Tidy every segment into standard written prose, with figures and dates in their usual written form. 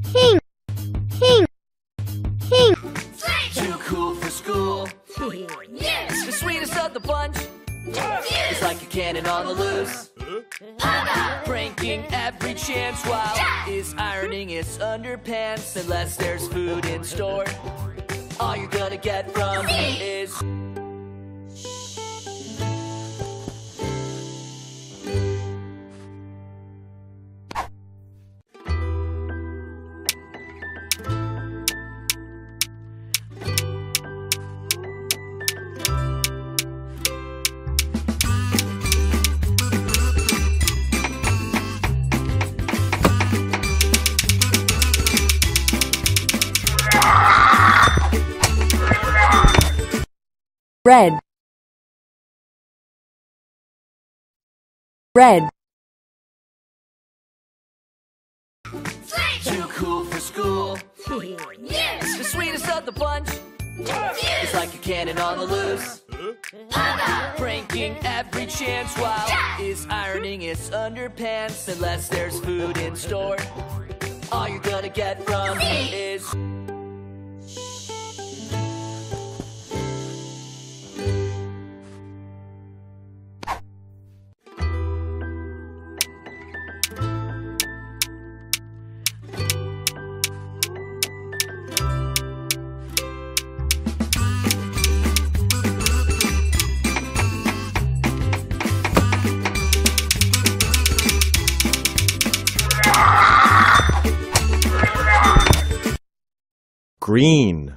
Hing, hing, hing. Too cool for school. Yes. The sweetest of the bunch. It's like a cannon on the loose. Pranking every chance while is ironing its underpants. Unless there's food in store, all you're gonna get from is Red, red. too cool for school. Yes. The sweetest of the bunch. It's like a cannon on the loose. Pranking every chance while is ironing its underpants. Unless there's food in store, all you're gonna get from is green,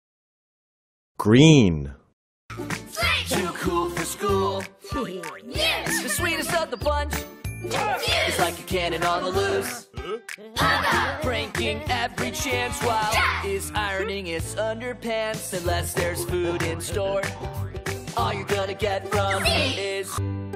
green. too cool for school. Yes. The sweetest of the bunch. It's like a cannon on the loose. Pranking every chance while is ironing its underpants. Unless there's food in store, all you're gonna get from is